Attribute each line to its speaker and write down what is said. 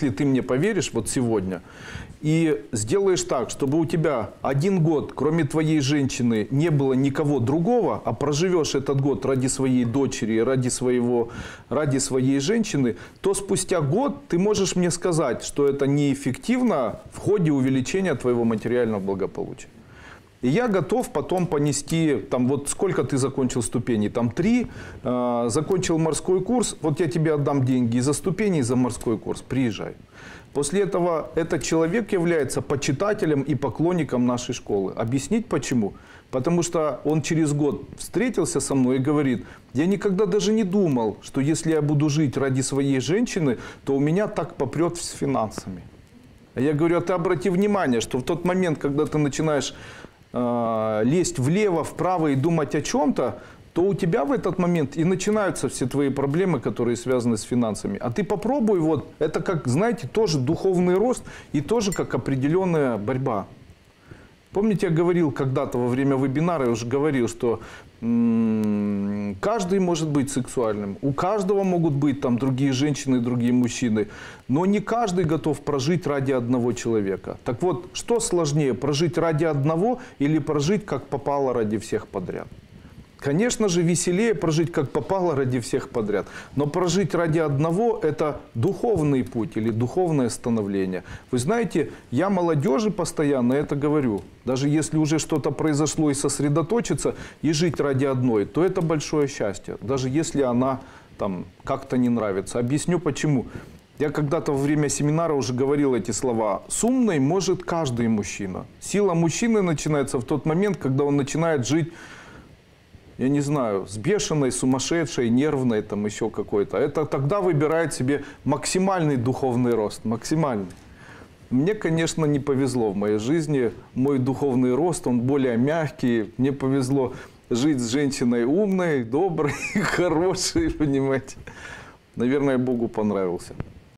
Speaker 1: если ты мне поверишь вот сегодня и сделаешь так, чтобы у тебя 1 год, кроме твоей женщины, не было никого другого, а проживешь этот год ради своей дочери, ради своей женщины, то спустя год ты можешь мне сказать, что это неэффективно в ходе увеличения твоего материального благополучия. И я готов потом понести, там, вот сколько ты закончил ступеней, там 3, закончил морской курс, вот я тебе отдам деньги и за ступени, и за морской курс, приезжай. После этого этот человек является почитателем и поклонником нашей школы. Объяснить почему? Потому что он через год встретился со мной и говорит, я никогда даже не думал, что если я буду жить ради своей женщины, то у меня так попрет с финансами. А я говорю, а ты обрати внимание, что в тот момент, когда ты начинаешь лезть влево, вправо и думать о чем-то, то у тебя в этот момент и начинаются все твои проблемы, которые связаны с финансами. А ты попробуй, вот, это как, знаете, тоже духовный рост и тоже как определенная борьба. Помните, я говорил когда-то во время вебинара, я уже говорил, что каждый может быть сексуальным, у каждого могут быть там другие женщины, другие мужчины, но не каждый готов прожить ради одного человека. Так вот, что сложнее, прожить ради одного или прожить как попало ради всех подряд? Конечно же, веселее прожить как попало ради всех подряд. Но прожить ради одного – это духовный путь или духовное становление. Вы знаете, я молодежи постоянно это говорю. Даже если уже что-то произошло и сосредоточиться, и жить ради одной, то это большое счастье. Даже если она там как-то не нравится. Объясню почему. Я когда-то во время семинара уже говорил эти слова. С умной может каждый мужчина. Сила мужчины начинается в тот момент, когда он начинает жить, я не знаю, с бешеной, сумасшедшей, нервной, там еще какой-то. Это тогда выбирает себе максимальный духовный рост, максимальный. Мне, конечно, не повезло в моей жизни. Мой духовный рост, он более мягкий. Мне повезло жить с женщиной умной, доброй, хорошей, понимаете. Наверное, Богу понравился.